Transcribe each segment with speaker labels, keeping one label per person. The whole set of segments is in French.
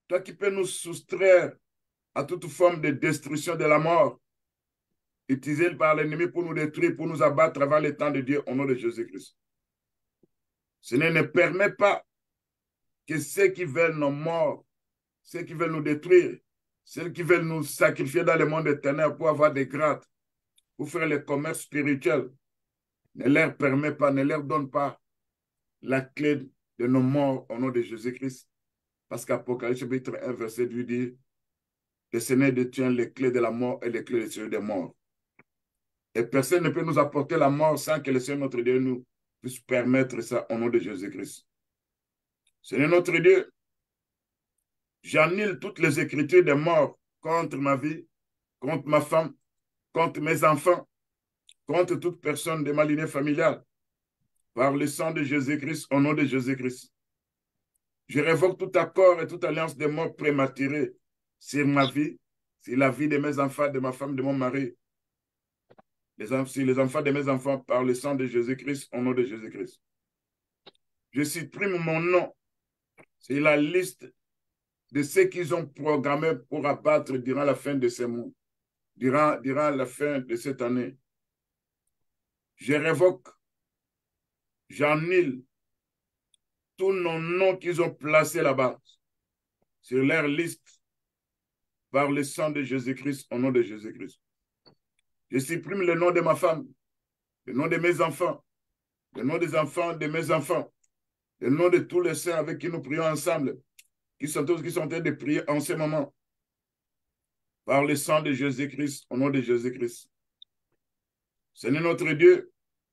Speaker 1: Toi qui peux nous soustraire à toute forme de destruction de la mort, utilisée par l'ennemi pour nous détruire, pour nous abattre avant le temps de Dieu, au nom de Jésus-Christ. Seigneur, ne permet pas que ceux qui veulent nos morts, ceux qui veulent nous détruire, ceux qui veulent nous sacrifier dans le monde éternel pour avoir des grades, pour faire le commerce spirituel, ne leur permet pas, ne leur donne pas la clé de nos morts au nom de Jésus-Christ. Parce qu'Apocalypse chapitre 1, verset 8 dit, le Seigneur détient les clés de la mort et les clés des cieux des morts. Et personne ne peut nous apporter la mort sans que le Seigneur notre Dieu nous puisse permettre ça au nom de Jésus-Christ. Seigneur notre Dieu, j'annule toutes les écritures de mort contre ma vie, contre ma femme, contre mes enfants, contre toute personne de ma lignée familiale, par le sang de Jésus-Christ, au nom de Jésus-Christ. Je révoque tout accord et toute alliance de mort prématurée sur ma vie, sur la vie de mes enfants, de ma femme, de mon mari, sur les enfants de mes enfants, par le sang de Jésus-Christ, au nom de Jésus-Christ. Je supprime mon nom sur la liste de ceux qu'ils ont programmé pour abattre durant la fin de ce mois, durant la fin de cette année. Je révoque, j'annule tous nos noms qu'ils ont placés là-bas sur leur liste par le sang de Jésus-Christ, au nom de Jésus-Christ. Je supprime le nom de ma femme, le nom de mes enfants, le nom des enfants de mes enfants, le nom de tous les saints avec qui nous prions ensemble, qui sont en train de prier en ce moment, par le sang de Jésus-Christ, au nom de Jésus-Christ. Seigneur notre Dieu,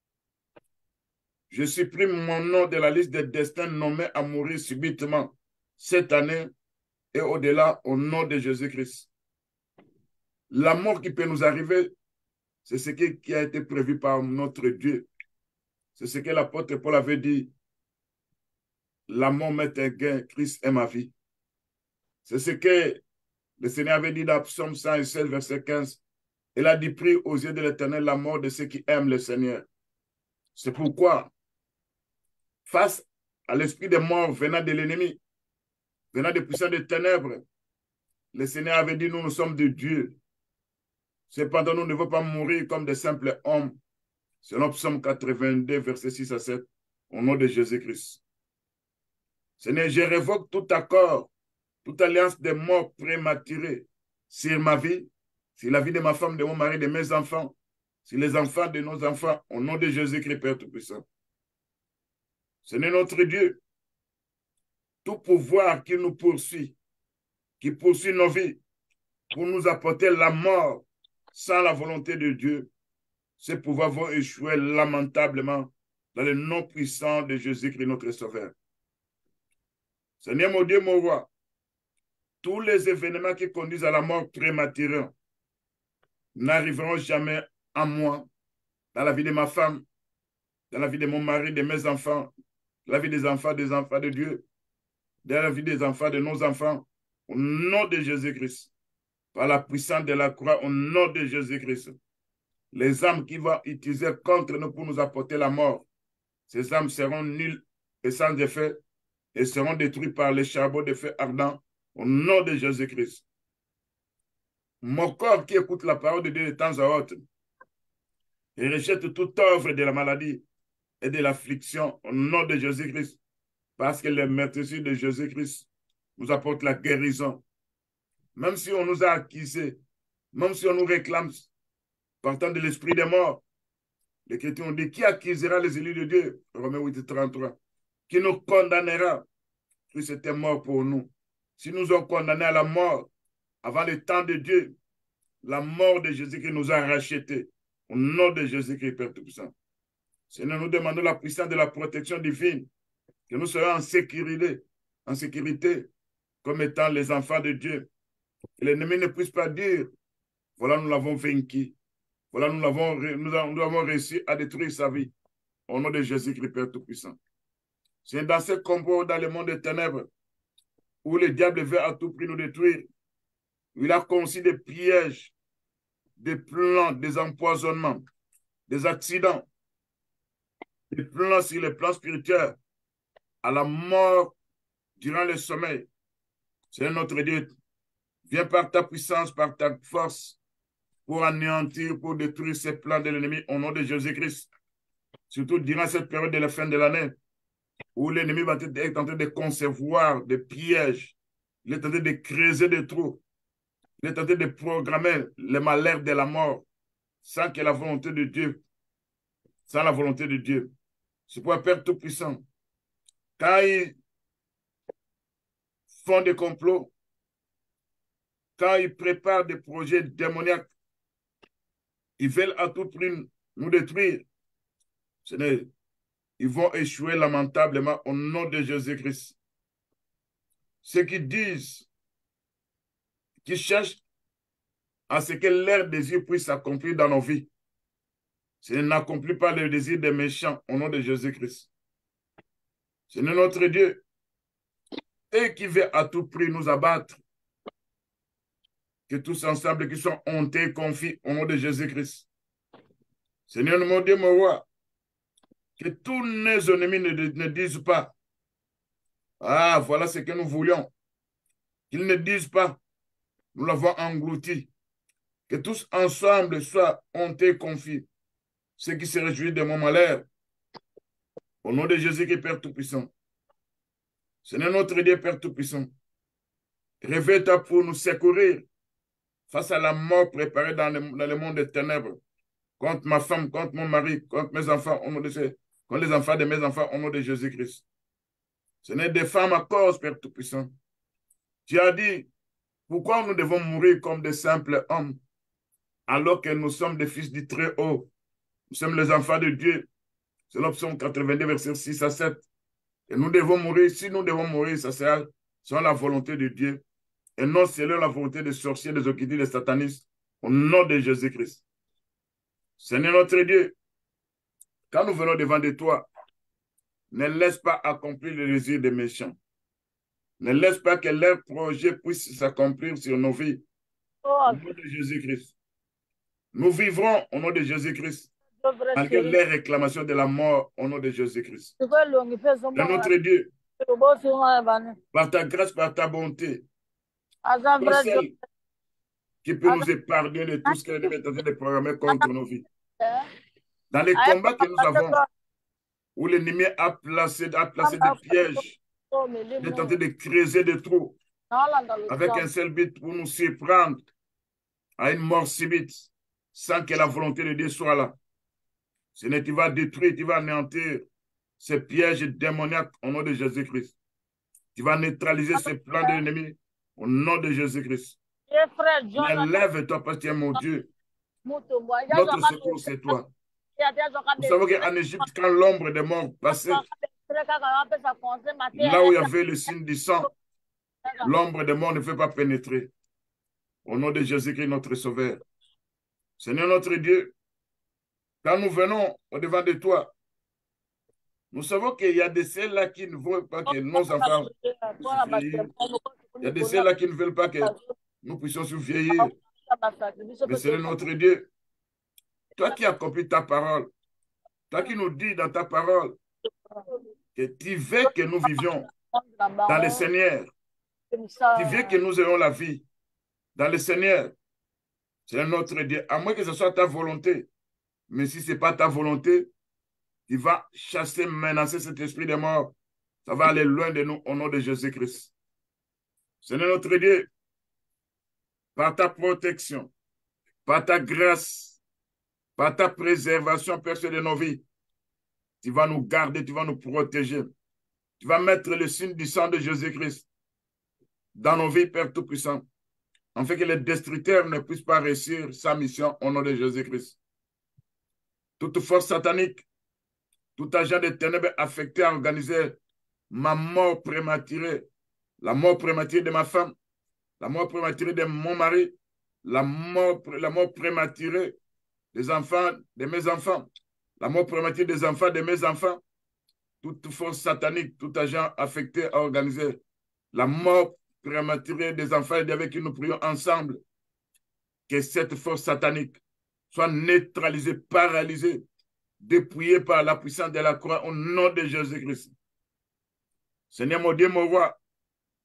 Speaker 1: je supprime mon nom de la liste des destins nommés à mourir subitement cette année et au-delà au nom de Jésus-Christ. La mort qui peut nous arriver, c'est ce qui a été prévu par notre Dieu. C'est ce que l'apôtre Paul avait dit. La mort m'est un gain, Christ est ma vie. C'est ce que le Seigneur avait dit dans Psaume 116, verset 15. Il a dit, prie aux yeux de l'Éternel la mort de ceux qui aiment le Seigneur. C'est pourquoi, face à l'esprit de mort venant de l'ennemi, venant des puissants des ténèbres, le Seigneur avait dit, nous sommes de Dieu. Cependant, nous ne devons pas mourir comme des simples hommes, selon Psaume 82, verset 6 à 7, au nom de Jésus-Christ. Seigneur, je révoque tout accord, toute alliance de mort prématurée sur ma vie, sur la vie de ma femme, de mon mari, de mes enfants, sur les enfants de nos enfants, au nom de Jésus-Christ, Père Tout-Puissant. Seigneur notre Dieu, tout pouvoir qui nous poursuit, qui poursuit nos vies, pour nous apporter la mort sans la volonté de Dieu, ces pouvoirs vont échouer lamentablement dans le nom puissant de Jésus-Christ, notre Sauveur. Seigneur mon Dieu, mon roi, tous les événements qui conduisent à la mort prématurée n'arriveront jamais à moi, dans la vie de ma femme, dans la vie de mon mari, de mes enfants, dans la vie des enfants de Dieu, dans la vie des enfants de nos enfants, au nom de Jésus-Christ, par la puissance de la croix, au nom de Jésus-Christ. Les âmes qui vont utiliser contre nous pour nous apporter la mort, ces âmes seront nulles et sans effet et seront détruites par les charbons de feu ardent au nom de Jésus-Christ. Mon corps qui écoute la parole de Dieu de temps à autre et rejette toute œuvre de la maladie et de l'affliction au nom de Jésus-Christ, parce que le meurtrissure de Jésus-Christ nous apporte la guérison. Même si on nous a accusés, même si on nous réclame partant de l'esprit des morts, l'Écriture nous dit, qui accusera les élus de Dieu? Romains 8, 33. Qui nous condamnera? Christ était mort pour nous. Si nous sommes condamnés à la mort avant le temps de Dieu, la mort de Jésus-Christ nous a rachetés. Au nom de Jésus-Christ, Père Tout-Puissant. Seigneur, nous demandons la puissance de la protection divine, que nous soyons en sécurité, comme étant les enfants de Dieu. Que l'ennemi ne puisse pas dire, voilà, nous l'avons vaincu. Voilà, nous avons réussi à détruire sa vie. Au nom de Jésus-Christ, Père Tout-Puissant. C'est dans ce combat, dans le monde des ténèbres, où le diable veut à tout prix nous détruire. Il a conçu des pièges, des plans, des empoisonnements, des accidents, des plans sur les plans spirituels, à la mort durant le sommeil, Seigneur notre Dieu, viens par ta puissance, par ta force, pour anéantir, pour détruire ces plans de l'ennemi au nom de Jésus-Christ. Surtout durant cette période de la fin de l'année, où l'ennemi va être en train de concevoir des pièges, il est en train de creuser des trous, il est en train de programmer les malheurs de la mort, sans que la volonté de Dieu, sans la volonté de Dieu. C'est pour un Père Tout-Puissant. Quand ils font des complots, quand ils préparent des projets démoniaques, ils veulent à tout prix nous détruire. Ils vont échouer lamentablement au nom de Jésus-Christ. Ceux qui disent, qui cherchent à ce que leur désir puisse s'accomplir dans nos vies, ce n'accomplit pas le désir des méchants au nom de Jésus-Christ. C'est notre Dieu. Et qui veut à tout prix nous abattre, que tous ensemble, qui sont hontés, confient au nom de Jésus-Christ. Seigneur, mon Dieu, mon roi, que tous nos ennemis ne disent pas, ah, voilà ce que nous voulions. Qu'ils ne disent pas, nous l'avons englouti. Que tous ensemble soient hontés, confient. Ceux qui se réjouissent de mon malheur. Au nom de Jésus qui est Père Tout-Puissant. Seigneur notre Dieu, Père Tout-Puissant. Réveille-toi pour nous secourir face à la mort préparée dans le monde des ténèbres. Contre ma femme, contre mon mari, contre mes enfants, contre les enfants de mes enfants, au nom de Jésus-Christ. Ce n'est des femmes à cause, Père Tout-Puissant. Tu as dit, pourquoi nous devons mourir comme des simples hommes, alors que nous sommes des fils du Très-Haut. Nous sommes les enfants de Dieu. C'est l'option 82, versets 6 à 7. Et nous devons mourir. Si nous devons mourir, ça sera selon la volonté de Dieu. Et non selon la volonté des sorciers, des occultistes, des satanistes. Au nom de Jésus-Christ. Seigneur notre Dieu, quand nous venons devant de toi, ne laisse pas accomplir le désir des méchants. Ne laisse pas que leurs projets puissent s'accomplir sur nos vies. Au nom de Jésus-Christ. Nous vivrons au nom de Jésus-Christ. Malgré les réclamations de la mort au nom de Jésus-Christ. De notre Dieu, par ta grâce, par ta bonté, toi seul qui peut nous épargner de tout ce que l'ennemi est en train de programmer contre nos vies. Dans les combats que nous avons, où l'ennemi a placé des pièges, il est tenté de creuser des trous avec un seul but pour nous surprendre à une mort subite sans que la volonté de Dieu soit là. Seigneur, tu vas détruire, tu vas anéantir ces pièges démoniaques au nom de Jésus-Christ. Tu vas neutraliser ces plans de l'ennemi au nom de Jésus-Christ. Lève-toi parce que tu es mon Dieu. Notre secours, c'est toi. Nous savons qu'en Égypte, quand l'ombre des morts passait, là où il y avait le signe du sang, l'ombre des morts ne fait pas pénétrer. Au nom de Jésus-Christ, notre Sauveur. Seigneur notre Dieu, quand nous venons au-devant de toi, nous savons qu'il y a de ceux-là qui ne veulent pas que nos enfants se vieillissent. Il y a de ceux-là qui ne veulent pas que nous puissions se vieillir. Mais Seigneur notre Dieu, toi qui accomplis ta parole, toi qui nous dis dans ta parole que tu veux que nous vivions dans le Seigneur, tu veux que nous ayons la vie dans le Seigneur. C'est notre Dieu. À moins que ce soit ta volonté. Mais si ce n'est pas ta volonté, tu vas chasser, menacer cet esprit de mort. Ça va aller loin de nous au nom de Jésus-Christ. Seigneur notre Dieu, par ta protection, par ta grâce, par ta préservation, Père, de nos vies, tu vas nous garder, tu vas nous protéger. Tu vas mettre le signe du sang de Jésus-Christ dans nos vies, Père Tout-Puissant, afin que les destructeurs ne puissent pas réussir sa mission au nom de Jésus-Christ. Toute force satanique, tout agent de ténèbres affecté à organiser ma mort prématurée, la mort prématurée de ma femme, la mort prématurée de mon mari, la mort prématurée des enfants, de mes enfants, la mort prématurée des enfants de mes enfants, toute force satanique, tout agent affecté à organiser la mort prématurée des enfants et avec qui nous prions ensemble, que cette force satanique soit neutralisée, paralysée, dépouillée par la puissance de la croix au nom de Jésus-Christ. Seigneur mon Dieu, mon roi,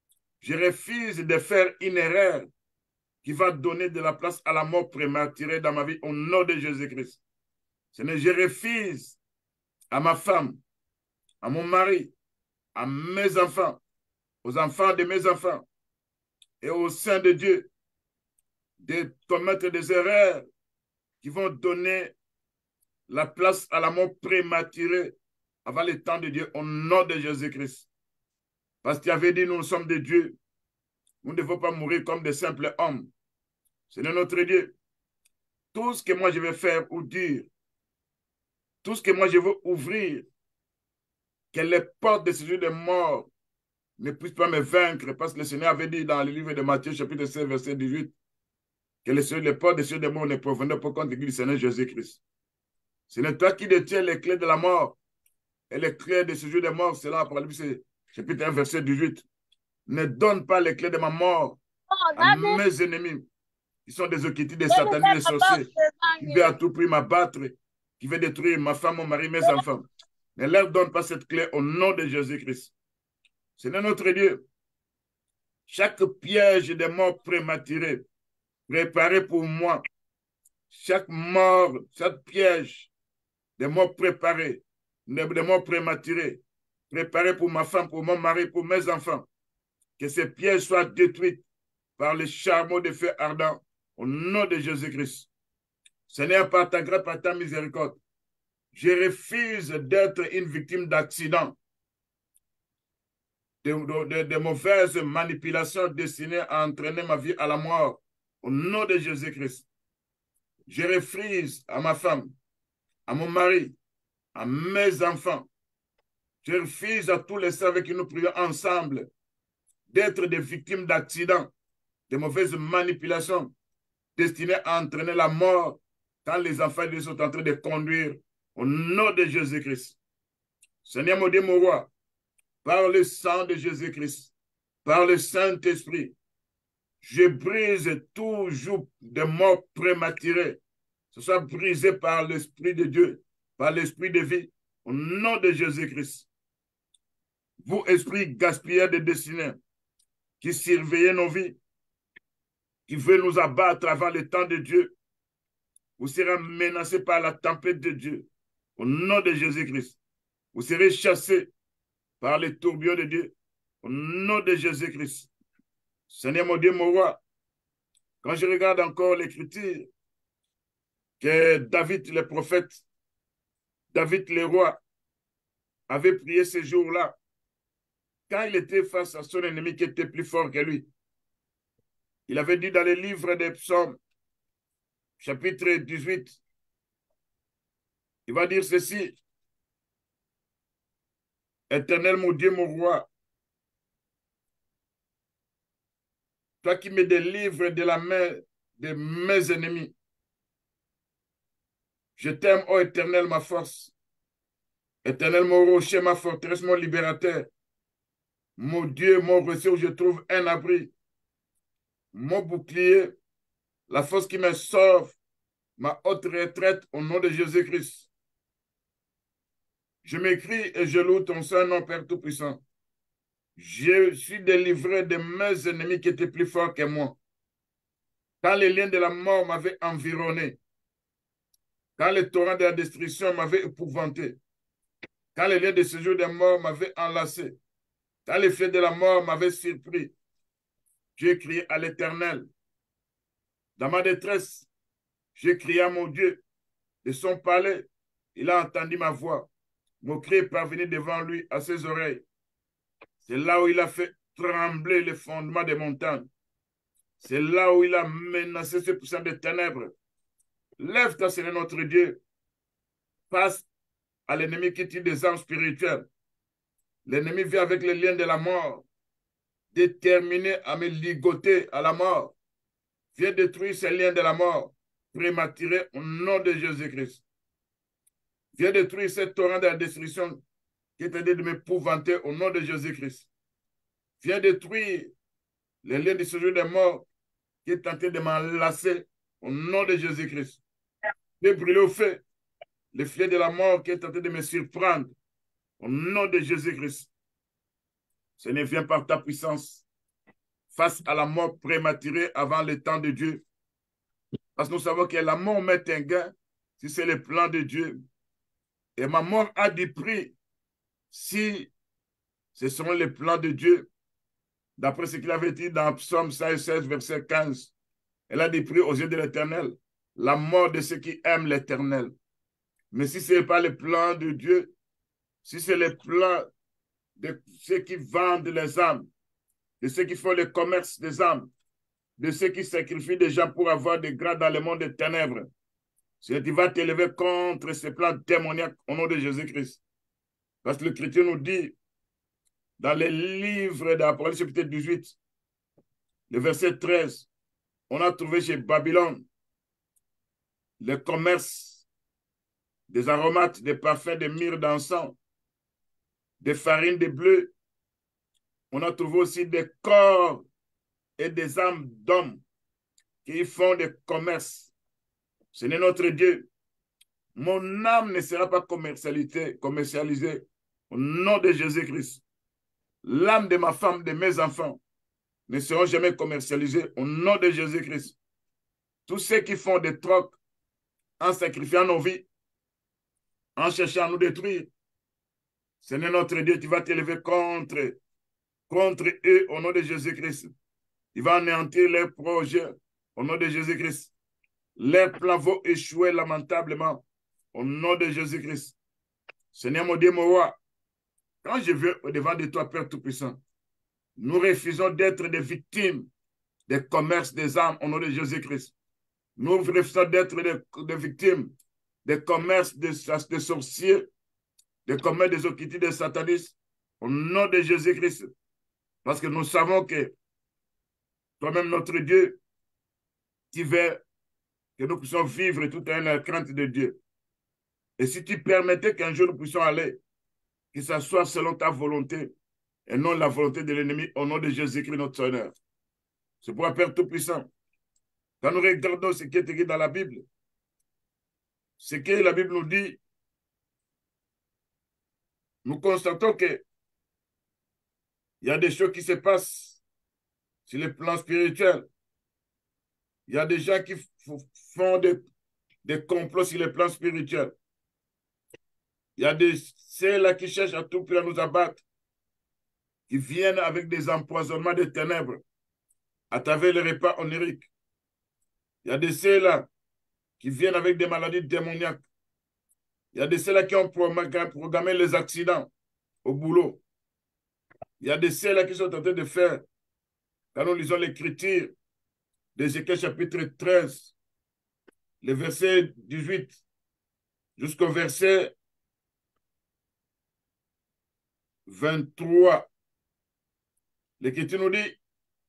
Speaker 1: Je refuse de faire une erreur qui va donner de la place à la mort prématurée dans ma vie au nom de Jésus-Christ. Seigneur, je refuse à ma femme, à mon mari, à mes enfants, aux enfants de mes enfants et au sein de Dieu de commettre des erreurs qui vont donner la place à la mort prématurée avant le temps de Dieu au nom de Jésus-Christ. Parce qu'il avait dit, nous sommes de Dieu. Nous ne devons pas mourir comme des simples hommes. Seigneur notre Dieu, tout ce que moi je vais faire ou dire, tout ce que moi je veux ouvrir, que les portes de ce jour de mort ne puissent pas me vaincre, parce que le Seigneur avait dit dans le livre de Matthieu, chapitre 16, verset 18, que les portes de ce jour de mort ne provenaient pas contre l'église du Seigneur Jésus-Christ. C'est toi qui détiens les clés de la mort. Et les clés de ce jour de mort, c'est là, Apocalypse, chapitre 1, verset 18. Ne donne pas les clés de ma mort à mes ennemis, qui sont des occultes, des satanistes, des sorciers, qui veulent à tout prix m'abattre, qui veulent détruire ma femme, mon mari, mes enfants. Ne leur donne pas cette clé au nom de Jésus-Christ. Seigneur notre Dieu, chaque piège de mort prématuré, préparé pour moi, chaque mort, chaque piège de mort préparé, de mort prématuré, préparé pour ma femme, pour mon mari, pour mes enfants, que ces pièges soient détruits par le charbon de feu ardent au nom de Jésus-Christ. Seigneur, par ta grâce, par ta miséricorde, je refuse d'être une victime d'accidents, de mauvaises manipulations destinées à entraîner ma vie à la mort au nom de Jésus-Christ. Je refuse à ma femme, à mon mari, à mes enfants. Je refuse à tous les saints avec qui nous prions ensemble d'être des victimes d'accidents, de mauvaises manipulations destinées à entraîner la mort quand les enfants de Dieu sont en train de conduire au nom de Jésus-Christ. Seigneur mon Dieu, mon roi, par le sang de Jésus-Christ, par le Saint-Esprit, je brise tout joug de mort prématurée. Ce soit brisé par l'Esprit de Dieu, par l'Esprit de vie, au nom de Jésus-Christ. Vous, esprit gaspilleur de destinée, qui surveillez nos vies, qui veut nous abattre avant le temps de Dieu, vous serez menacés par la tempête de Dieu, au nom de Jésus-Christ. Vous serez chassés par les tourbillons de Dieu, au nom de Jésus-Christ. Seigneur mon Dieu, mon roi, quand je regarde encore l'Écriture, que David le prophète, David le roi, avait prié ce jour-là, quand il était face à son ennemi qui était plus fort que lui. Il avait dit dans le livre des Psaumes, chapitre 18, il va dire ceci: Éternel mon Dieu, mon roi, toi qui me délivres de la main de mes ennemis, je t'aime, ô Éternel, ma force. Éternel, mon rocher, ma forteresse, mon libérateur, mon Dieu, mon refuge où je trouve un abri, mon bouclier, la force qui me sauve, ma haute retraite au nom de Jésus-Christ. Je m'écris et je loue ton saint nom, Père Tout-Puissant. Je suis délivré de mes ennemis qui étaient plus forts que moi. Quand les liens de la mort m'avaient environné, quand les torrents de la destruction m'avaient épouvanté, quand les liens de ce jour de mort m'avaient enlacé, quand les feux de la mort m'avaient surpris, j'ai crié à l'Éternel. Dans ma détresse, j'ai crié à mon Dieu. De son palais, il a entendu ma voix. Mon cri est parvenu devant lui à ses oreilles. C'est là où il a fait trembler les fondements des montagnes. C'est là où il a menacé ce puissant des ténèbres. Lève-toi, Seigneur notre Dieu. Passe à l'ennemi qui tire des armes spirituelles. L'ennemi vient avec les liens de la mort, déterminé à me ligoter à la mort. Viens détruire ces liens de la mort, prématurés au nom de Jésus-Christ. Viens détruire ce torrent de la destruction qui est en train de m'épouvanter au nom de Jésus-Christ. Viens détruire les liens de ce jour des morts qui est en train de m'enlacer au nom de Jésus-Christ. Viens brûler au feu les filets de la mort qui est en train de me surprendre au nom de Jésus-Christ. Seigneur, viens par ta puissance face à la mort prématurée avant le temps de Dieu. Parce que nous savons que la mort met un gain si c'est le plan de Dieu. Et ma mort a du prix si ce sont les plans de Dieu. D'après ce qu'il avait dit dans Psaume 116, verset 15. Elle a des prix aux yeux de l'Éternel, la mort de ceux qui aiment l'Éternel. Mais si ce n'est pas le plan de Dieu, si c'est le plan de ceux qui vendent les âmes, de ceux qui font le commerce des âmes, de ceux qui sacrifient des gens pour avoir des grades dans le monde des ténèbres, tu vas t'élever contre ces plans démoniaques au nom de Jésus-Christ. Parce que le chrétien nous dit, dans les livres d'Apocalypse chapitre 18, le verset 13, on a trouvé chez Babylone le commerce des aromates, des parfums, des myrrhes d'encens, des farines de bleu. On a trouvé aussi des corps et des âmes d'hommes qui font des commerces. Ce n'est notre Dieu. Mon âme ne sera pas commercialisée au nom de Jésus-Christ. L'âme de ma femme, de mes enfants, ne seront jamais commercialisés au nom de Jésus-Christ. Tous ceux qui font des trocs en sacrifiant nos vies, en cherchant à nous détruire, ce n'est notre Dieu qui va t'élever contre eux au nom de Jésus-Christ. Il va anéantir leurs projets au nom de Jésus-Christ. Leurs plans vont échouer lamentablement au nom de Jésus-Christ. Seigneur mon Dieu, mon roi, quand je veux au-devant de toi, Père Tout-Puissant, nous refusons d'être des victimes des commerces des âmes au nom de Jésus-Christ. Nous refusons d'être des victimes des commerces des sorciers, des commerces des occultistes, des satanistes, au nom de Jésus-Christ. Parce que nous savons que toi-même, notre Dieu, tu veux que nous puissions vivre tout en la crainte de Dieu. Et si tu permettais qu'un jour nous puissions aller, que ça soit selon ta volonté et non la volonté de l'ennemi, au nom de Jésus-Christ, notre Seigneur. C'est pour un Père Tout-Puissant. Quand nous regardons ce qui est écrit dans la Bible, ce que la Bible nous dit, nous constatons qu'il y a des choses qui se passent sur le plan spirituel. Il y a des gens qui font des complots sur le plan spirituel. Il y a ceux-là qui cherchent à tout prix à nous abattre, qui viennent avec des empoisonnements de ténèbres à travers les repas oniriques. Il y a de ceux-là qui viennent avec des maladies démoniaques. Il y a de ceux-là qui ont programmé les accidents au boulot. Il y a de ceux-là qui sont en train de faire, quand nous lisons l'écriture d'Ézéchiel chapitre 13, le verset 18 jusqu'au verset 23, l'Écriture nous dit,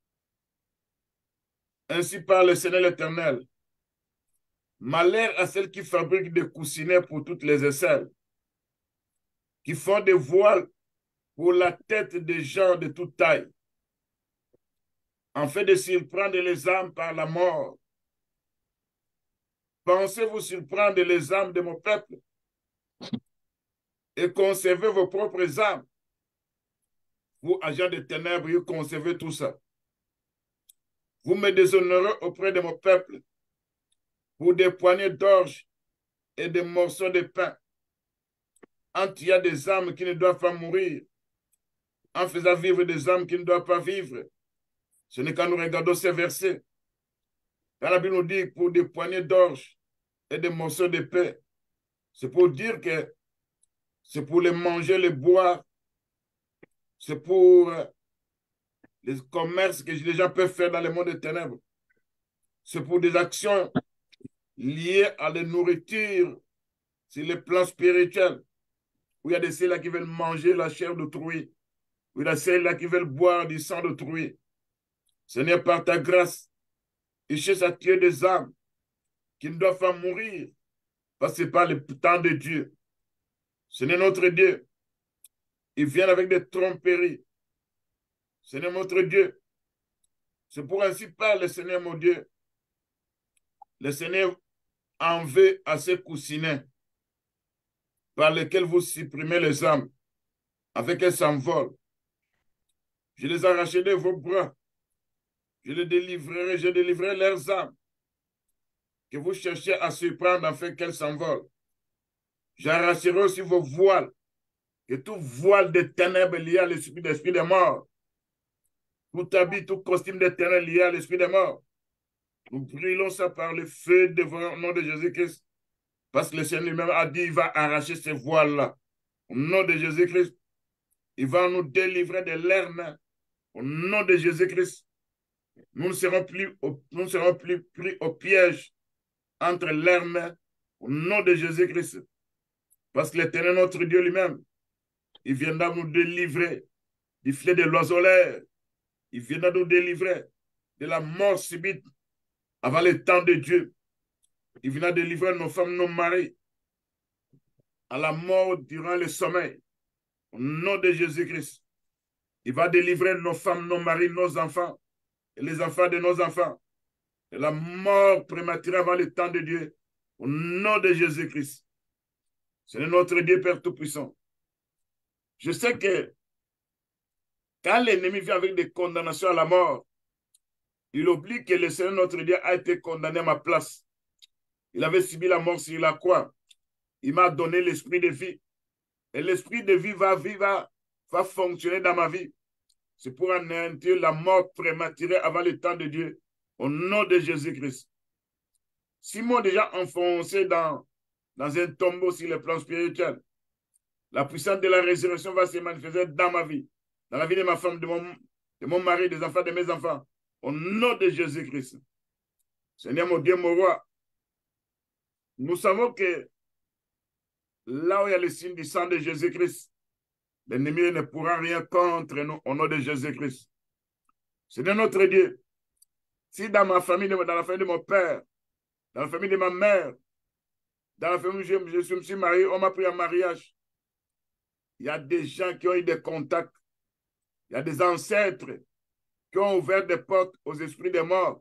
Speaker 1: ainsi parle le Seigneur l'Éternel, malheur à celles qui fabriquent des coussinets pour toutes les aisselles, qui font des voiles pour la tête des gens de toute taille, en fait de surprendre les âmes par la mort. Pensez-vous surprendre les âmes de mon peuple et conserver vos propres âmes? Vous, agents de ténèbres, vous conservez tout ça. Vous me déshonorez auprès de mon peuple pour des poignées d'orge et des morceaux de pain. Quand il y a des âmes qui ne doivent pas mourir, en faisant vivre des âmes qui ne doivent pas vivre. Ce n'est quand nous regardons ces versets. Quand la Bible nous dit pour des poignées d'orge et des morceaux de pain, c'est pour dire que c'est pour les manger, les boire, c'est pour les commerces que les gens peuvent faire dans le monde des ténèbres. C'est pour des actions liées à la nourriture sur le plan spirituel, où il y a des ceux-là qui veulent manger la chair d'autrui, où il y a ceux-là qui veulent boire du sang d'autrui. Seigneur, par ta grâce, il cherche à tuer des âmes qui ne doivent pas mourir, parce que ce n'est pas le temps de Dieu. Seigneur notre Dieu, ils viennent avec des tromperies. Seigneur notre Dieu, c'est pour ainsi parler le Seigneur mon Dieu. Le Seigneur en veut à ces coussinets par lesquels vous supprimez les âmes, avec qu'elles s'envolent. Je les arracherai de vos bras Je les délivrerai, je délivrerai leurs âmes que vous cherchez à surprendre afin qu'elles s'envolent. J'arracherai aussi vos voiles, que tout voile de ténèbres lié à l'esprit des morts, tout habit, tout costume de ténèbres lié à l'esprit des morts. Nous brûlons ça par le feu devant le nom de Jésus-Christ, parce que le Seigneur lui-même a dit, il va arracher ces voiles-là. Au nom de Jésus-Christ, il va nous délivrer de leurs mains. Au nom de Jésus-Christ, nous ne serons plus pris au piège entre leurs mains. Au nom de Jésus-Christ. Parce que l'Éternel, notre Dieu lui-même, il viendra nous délivrer du filet de l'oiseau l'air. Il viendra nous délivrer de la mort subite avant le temps de Dieu. Il viendra délivrer nos femmes, nos maris à la mort durant le sommeil. Au nom de Jésus-Christ. Il va délivrer nos femmes, nos maris, nos enfants et les enfants de nos enfants de la mort prématurée avant le temps de Dieu. Au nom de Jésus-Christ. C'est notre Dieu Père Tout-Puissant. Je sais que quand l'ennemi vient avec des condamnations à la mort, il oublie que le Seigneur notre Dieu a été condamné à ma place. Il avait subi la mort sur la croix. Il m'a donné l'esprit de vie. Et l'esprit de vie va fonctionner dans ma vie. C'est pour anéantir la mort prématurée avant le temps de Dieu. Au nom de Jésus-Christ. Si moi déjà enfoncé dans un tombeau sur le plan spirituel, la puissance de la résurrection va se manifester dans ma vie, dans la vie de ma femme, de mon mari, des enfants, de mes enfants. Au nom de Jésus-Christ. Seigneur mon Dieu, mon roi, nous savons que là où il y a le signe du sang de Jésus-Christ, l'ennemi ne pourra rien contre nous au nom de Jésus-Christ. Seigneur notre Dieu, si dans ma famille, dans la famille de mon père, dans la famille de ma mère, dans la famille où je me suis marié, on m'a pris en mariage, il y a des gens qui ont eu des contacts, il y a des ancêtres qui ont ouvert des portes aux esprits des morts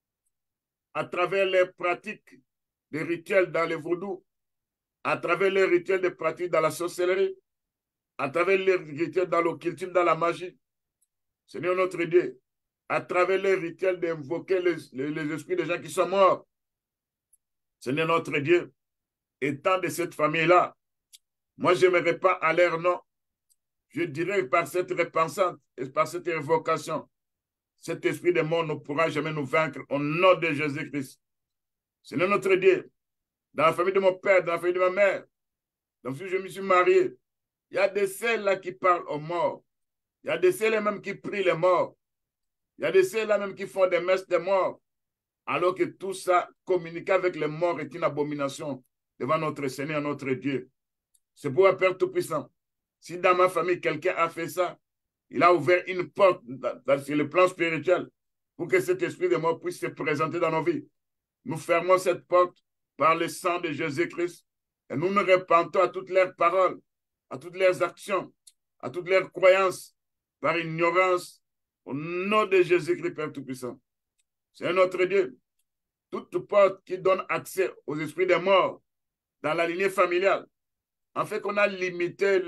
Speaker 1: à travers les pratiques des rituels dans les vaudous, à travers les rituels de pratiques dans la sorcellerie, à travers les rituels dans l'occultisme, dans la magie. Seigneur notre Dieu, à travers les rituels d'invoquer les esprits des gens qui sont morts. Seigneur notre Dieu, étant de cette famille-là, moi je n'aimerais pas à leur nom. Je dirais par cette repentance et par cette invocation, cet esprit de mort ne pourra jamais nous vaincre au nom de Jésus-Christ. Seigneur notre Dieu, dans la famille de mon père, dans la famille de ma mère, dans la famille où je me suis marié, il y a des celles-là qui parlent aux morts. Il y a des celles-là même qui prient les morts. Il y a des celles-là même qui font des messes des morts. Alors que tout ça, communiquer avec les morts est une abomination devant notre Seigneur, notre Dieu. C'est pour un Père Tout-Puissant. Si dans ma famille, quelqu'un a fait ça, il a ouvert une porte sur le plan spirituel pour que cet esprit de mort puisse se présenter dans nos vies. Nous fermons cette porte par le sang de Jésus-Christ et nous nous repentons à toutes leurs paroles, à toutes leurs actions, à toutes leurs croyances, par ignorance, au nom de Jésus-Christ, Père Tout-Puissant. C'est notre Dieu. Toute porte qui donne accès aux esprits des morts dans la lignée familiale, en fait qu'on a limité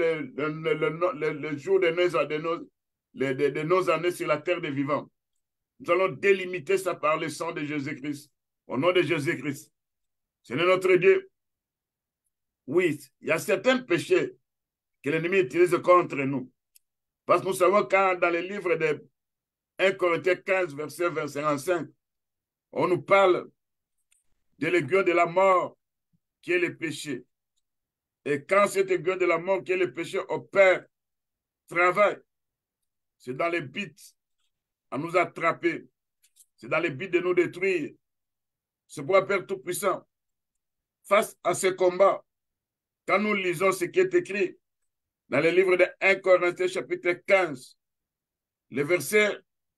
Speaker 1: le jour de nos années sur la terre des vivants. Nous allons délimiter ça par le sang de Jésus-Christ, au nom de Jésus-Christ. Seigneur notre Dieu, oui, il y a certains péchés que l'ennemi utilise contre nous. Parce que nous savons quand dans les livres de 1 Corinthiens 15, verset 55, on nous parle de l'aiguillon de la mort qui est le péché. Et quand cet aiguillon de la mort qui est le péché opère, travaille, c'est dans les buts à nous attraper, c'est dans les buts de nous détruire. C'est pour un Père Tout-Puissant. Face à ce combat, quand nous lisons ce qui est écrit dans le livre de 1 Corinthiens chapitre 15, le verset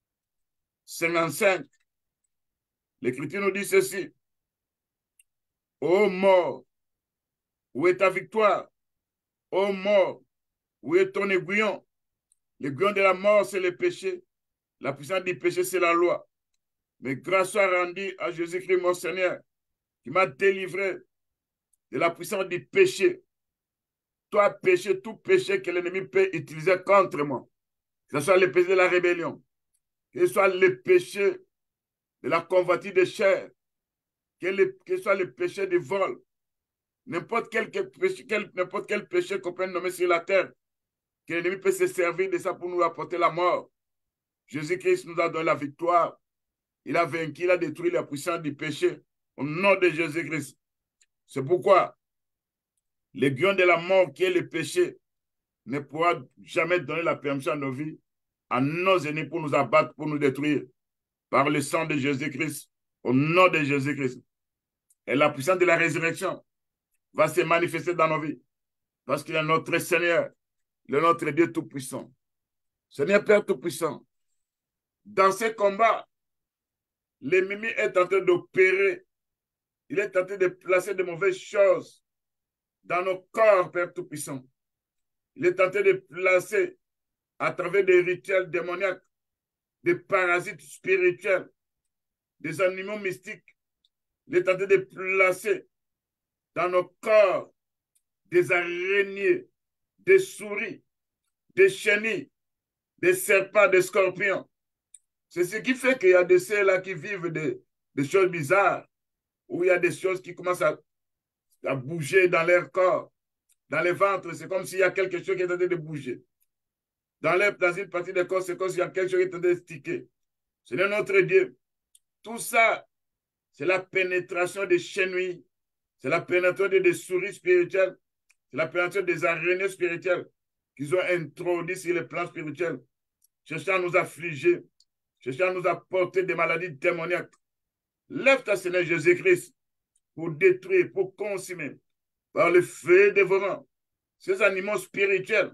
Speaker 1: 55, l'Écriture nous dit ceci. Ô mort, où est ta victoire? Ô mort, où est ton aiguillon? L'aiguillon de la mort, c'est le péché. La puissance du péché, c'est la loi. Mais grâce soit rendue à Jésus-Christ, mon Seigneur, qui m'a délivré de la puissance du péché. Toi, péché, tout péché que l'ennemi peut utiliser contre moi, que ce soit le péché de la rébellion, que ce soit le péché de la convoitise de chair, que ce soit le péché du vol, n'importe quel péché qu'on peut nommer sur la terre, que l'ennemi peut se servir de ça pour nous apporter la mort. Jésus-Christ nous a donné la victoire. Il a vaincu, il a détruit la puissance du péché au nom de Jésus-Christ. C'est pourquoi l'aiguillon de la mort qui est le péché ne pourra jamais donner la permission à nos vies, à nos ennemis pour nous abattre, pour nous détruire par le sang de Jésus-Christ, au nom de Jésus-Christ. Et la puissance de la résurrection va se manifester dans nos vies parce qu'il est notre Seigneur, il est notre Dieu Tout-Puissant. Seigneur Père Tout-Puissant, dans ces combats, l'ennemi est en train d'opérer, il est en train de placer de mauvaises choses dans nos corps, Père Tout-Puissant. Il est en train de placer à travers des rituels démoniaques, des parasites spirituels, des animaux mystiques. Il est en train de placer dans nos corps des araignées, des souris, des chenilles, des serpents, des scorpions. C'est ce qui fait qu'il y a de ceux-là qui vivent des choses bizarres, où il y a des choses qui commencent à bouger dans leur corps, dans les ventres. C'est comme s'il y a quelque chose qui est en train de bouger. Dans une partie du corps, c'est comme s'il y a quelque chose qui est en train de sticker. C'est notre Dieu. Tout ça, c'est la pénétration des chenilles, c'est la pénétration des souris spirituelles, c'est la pénétration des araignées spirituelles qu'ils ont introduit sur les plans spirituels, cherchant à nous affliger, cherchant à nous apporter des maladies démoniaques. Lève ta Seigneur Jésus-Christ pour détruire, pour consumer par le feu dévorant ces animaux spirituels,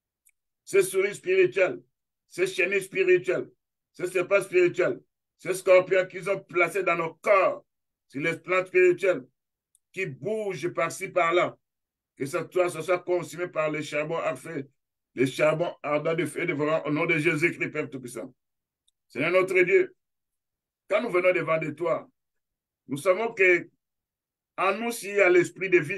Speaker 1: ces souris spirituelles, ces chenilles spirituelles, ces serpents spirituels, ces scorpions qu'ils ont placés dans nos corps, sur les plans spirituels, qui bougent par-ci, par-là, que ça soit consumé par les charbons ardents de feu dévorant au nom de Jésus-Christ, Père Tout-Puissant. Seigneur notre Dieu, quand nous venons devant de toi, nous savons que en nous, s'il y a l'esprit de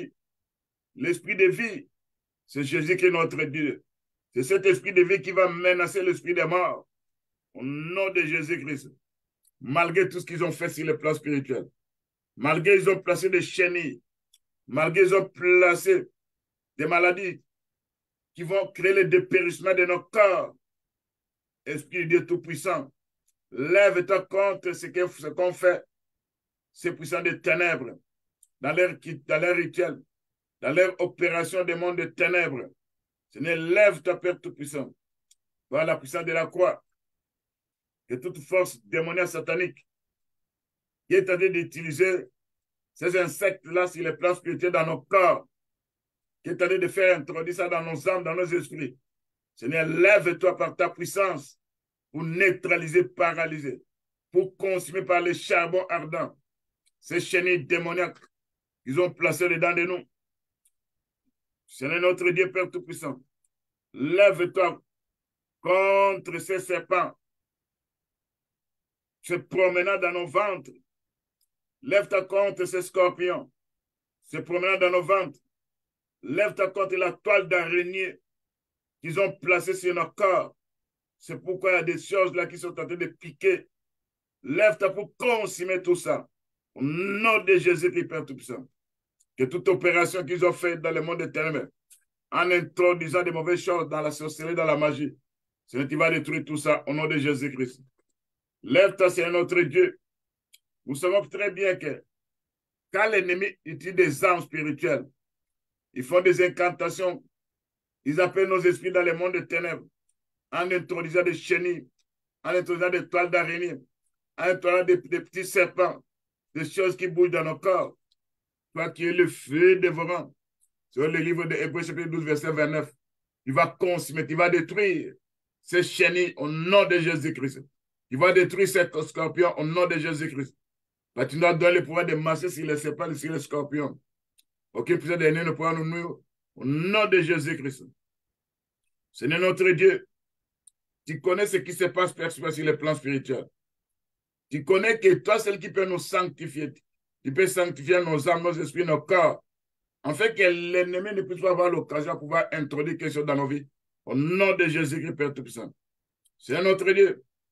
Speaker 1: vie, c'est Jésus qui est notre Dieu. C'est cet esprit de vie qui va menacer l'esprit des morts au nom de Jésus-Christ. Malgré tout ce qu'ils ont fait sur le plan spirituel, malgré qu'ils ont placé des chenilles, malgré qu'ils ont placé des maladies qui vont créer le dépérissement de nos corps, Esprit de Dieu Tout-Puissant, lève-toi contre ce qu'on fait, ces puissants des ténèbres, dans leur rituel, dans leur opération des mondes des ténèbres. Seigneur, lève-toi, Père Tout-Puissant, par la puissance de la croix, que toute force démoniaque satanique qui est en train d'utiliser ces insectes-là sur les plans spirituels dans nos corps, qui est en train de faire introduire ça dans nos âmes, dans nos esprits. Seigneur, lève-toi par ta puissance pour neutraliser, paralyser, pour consumer par les charbons ardents ces chenilles démoniaques qu'ils ont placées dedans de nous. Seigneur notre Dieu, Père Tout-Puissant, lève-toi contre ces serpents se promenant dans nos ventres. Lève-toi contre ces scorpions se promenant dans nos ventres. Lève-toi contre la toile d'araignée qu'ils ont placée sur nos corps. C'est pourquoi il y a des choses là qui sont en train de piquer. Lève-toi pour consumer tout ça. Au nom de Jésus-Christ, Père Tout-Puissant. Que toute opération qu'ils ont faite dans le monde des ténèbres, en introduisant de mauvaises choses dans la sorcellerie, dans la magie, Seigneur, tu vas détruire tout ça au nom de Jésus-Christ. Lève-toi, Seigneur notre Dieu. Nous savons très bien que quand l'ennemi utilise des armes spirituelles, ils font des incantations, ils appellent nos esprits dans le monde des ténèbres, en introduisant des chenilles, en introduisant des toiles d'araignée, en introduisant des petits serpents, des choses qui bougent dans nos corps. Toi qui es le feu dévorant, sur le livre de Hébreux chapitre 12, verset 29, tu vas consumer, tu vas détruire ces chenilles au nom de Jésus-Christ. Tu vas détruire ces scorpions au nom de Jésus-Christ. Tu dois donner le pouvoir de marcher sur les serpents et sur les scorpions. Aucune puissance de l'ennemi ne pourra nous nuire au nom de Jésus-Christ. Seigneur notre Dieu, tu connais ce qui se passe sur les plans spirituels. Tu connais que toi, c'est qui peut nous sanctifier. Tu peux sanctifier nos âmes, nos esprits, nos corps. En fait, que l'ennemi ne puisse pas avoir l'occasion de pouvoir introduire quelque chose dans nos vies. Au nom de Jésus-Christ, Père Tout-Puissant. C'est notre Dieu.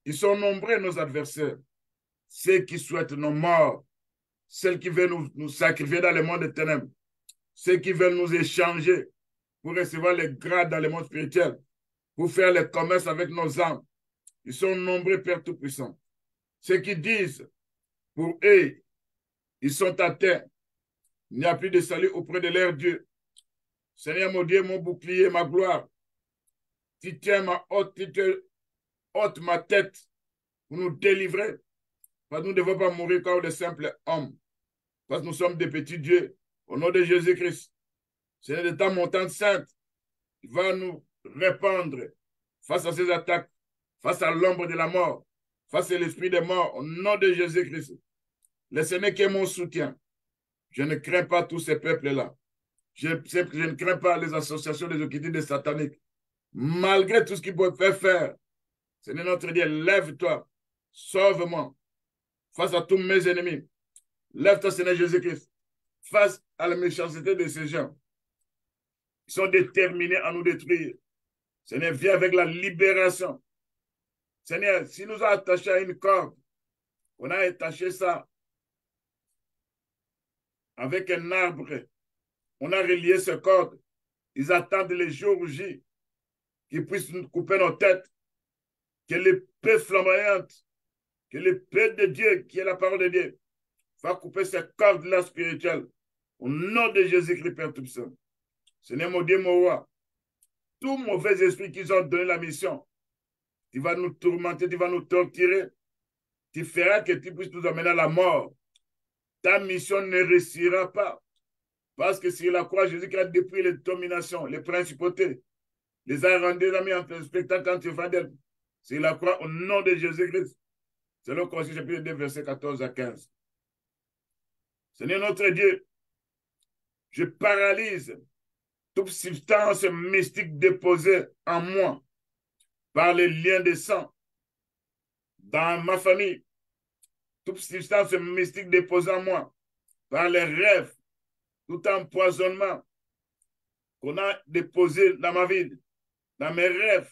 Speaker 1: Ils sont nombreux, nos adversaires. Ceux qui souhaitent nos morts, ceux qui veulent nous sacrifier dans le monde des ténèbres, ceux qui veulent nous échanger pour recevoir les grades dans le monde spirituel, pour faire le commerce avec nos âmes. Ils sont nombreux, Père Tout-Puissant. Ceux qui disent, pour eux, ils sont à terre. Il n'y a plus de salut auprès de leur Dieu. Seigneur, mon Dieu, mon bouclier, ma gloire. Tu tiens ôte ma tête pour nous délivrer. Parce que nous ne devons pas mourir comme des simples hommes. Parce que nous sommes des petits dieux. Au nom de Jésus-Christ. Seigneur, de ta montagne sainte, il va nous répandre face à ces attaques, face à l'ombre de la mort, face à l'esprit des morts, au nom de Jésus-Christ. Le Seigneur qui est mon soutien. Je ne crains pas tous ces peuples-là. Je ne crains pas les associations des occultistes des sataniques. Malgré tout ce qu'ils peuvent faire, Seigneur notre Dieu, lève-toi, sauve-moi face à tous mes ennemis. Lève-toi, Seigneur Jésus-Christ, face à la méchanceté de ces gens. Ils sont déterminés à nous détruire. Seigneur, viens avec la libération. Seigneur, si nous avons attaché à une corde, on a attaché ça avec un arbre, on a relié ce corde. Ils attendent les jours J qu'ils puissent nous couper nos têtes, que l'épée flamboyante, que l'épée de Dieu, qui est la parole de Dieu, va couper cette corde-là spirituelle. Au nom de Jésus-Christ, Père Tout-Puissant. Seigneur, mon Dieu, mon roi, tout mauvais esprit qu'ils ont donné la mission, tu vas nous tourmenter, tu vas nous torturer, tu feras que tu puisses nous amener à la mort. Ta mission ne réussira pas. Parce que sur la croix, Jésus qui a depuis les dominations, les principautés, les a rendus amis en spectacle quand tu vas d'elle. Sur la croix, au nom de Jésus-Christ. C'est le Corinthiens chapitre 2, versets 14 à 15. Seigneur notre Dieu, je paralyse toute substance mystique déposée en moi par les liens de sang dans ma famille. Toute substance mystique déposée en moi par les rêves, tout empoisonnement qu'on a déposé dans ma vie, dans mes rêves.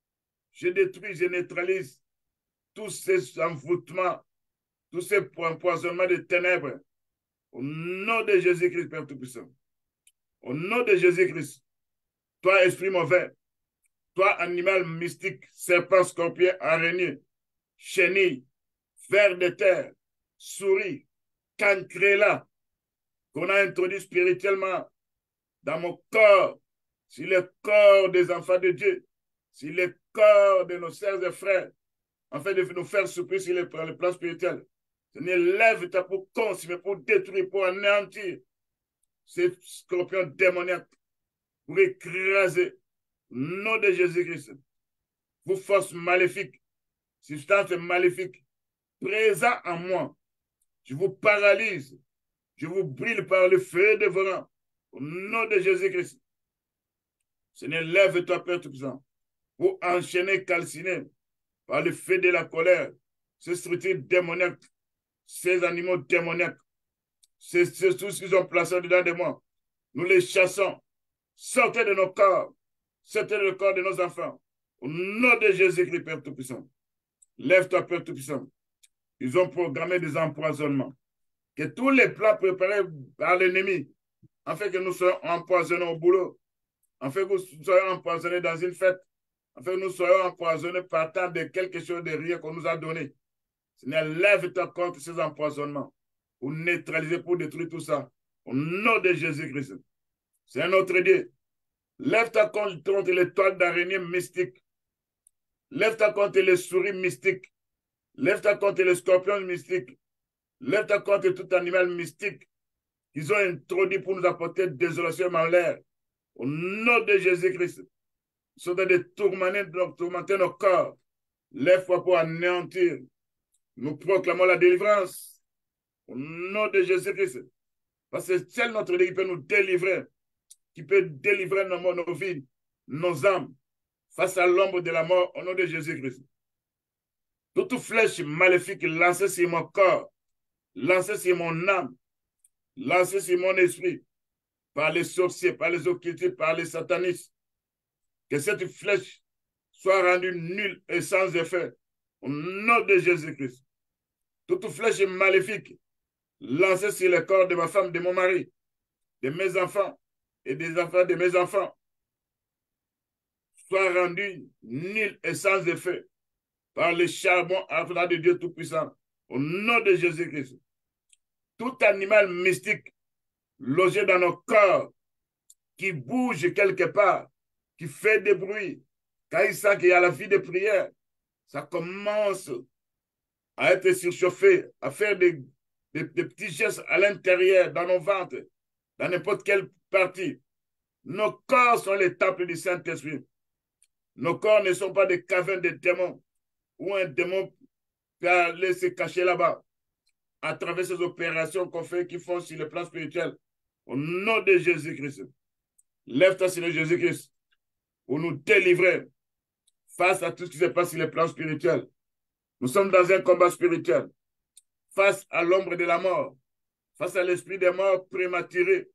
Speaker 1: Je détruis, je neutralise tous ces envoûtements, tous ces empoisonnements de ténèbres. Au nom de Jésus-Christ, Père Tout-Puissant. Au nom de Jésus-Christ. Toi, esprit mauvais. Toi, animal mystique, serpent, scorpion, araignée, chenille, ver de terre, souris, cancréla, qu'on a introduit spirituellement dans mon corps, sur le corps des enfants de Dieu, sur le corps de nos sœurs et frères, afin de nous faire souffrir sur le plan spirituel. Seigneur, lève-toi pour consumer, pour détruire, pour anéantir ces scorpions démoniaques, pour écraser, au nom de Jésus-Christ, vous forces maléfiques, substances maléfiques, présents en moi, je vous paralyse, je vous brûle par le feu dévorant, au nom de Jésus-Christ. Seigneur, lève-toi, Père Tout-Puissant, pour enchaîner, calciner par le feu de la colère, ces structures démoniaques, ces animaux démoniaques, c'est tout ce qu'ils ont placé dedans de moi. Nous les chassons. Sortez de nos corps. Sortez de le corps de nos enfants. Au nom de Jésus-Christ, Père Tout-Puissant. Lève-toi, Père Tout-Puissant. Ils ont programmé des empoisonnements. Que tous les plans préparés par l'ennemi, en fait que nous soyons empoisonnés au boulot, en fait que nous soyons empoisonnés dans une fête, en fait que nous soyons empoisonnés partant de quelque chose de rien qu'on nous a donné. Seigneur, lève-toi contre ces empoisonnements pour neutraliser, pour détruire tout ça. Au nom de Jésus-Christ. C'est un autre Dieu. Lève-toi contre les toiles d'araignée mystiques. Lève-toi contre les souris mystiques. Lève-toi contre les scorpions mystiques. Lève-toi contre tout animal mystique qu'ils ont introduit pour nous apporter désolation en l'air. Au nom de Jésus-Christ. Ils sont en train de tourmenter nos corps. Lève-toi pour anéantir. Nous proclamons la délivrance. Au nom de Jésus-Christ. Parce que c'est notre Dieu qui peut nous délivrer, qui peut délivrer nos vies, nos âmes, face à l'ombre de la mort, au nom de Jésus-Christ. Toute flèche maléfique lancée sur mon corps, lancée sur mon âme, lancée sur mon esprit, par les sorciers, par les occultistes, par les satanistes, que cette flèche soit rendue nulle et sans effet. au nom de Jésus-Christ. Toute flèche maléfique lancée sur le corps de ma femme, de mon mari, de mes enfants et des enfants de mes enfants, soit rendue nulle et sans effet par le charbon ardent de Dieu Tout-Puissant, au nom de Jésus-Christ. Tout animal mystique logé dans nos corps, qui bouge quelque part, qui fait des bruits, quand il sent qu'il y a la vie de prière, ça commence à être surchauffé, à faire des petits gestes à l'intérieur, dans nos ventres, dans n'importe quelle partie. Nos corps sont les temples du Saint-Esprit. Nos corps ne sont pas des cavernes de démons, où un démon peut aller se cacher là-bas, à travers ces opérations qu'on fait, qui font sur le plan spirituel. Au nom de Jésus-Christ, lève-toi, Seigneur Jésus-Christ, pour nous délivrer face à tout ce qui se passe sur le plan spirituel. Nous sommes dans un combat spirituel, face à l'ombre de la mort, face à l'esprit des morts prématurés,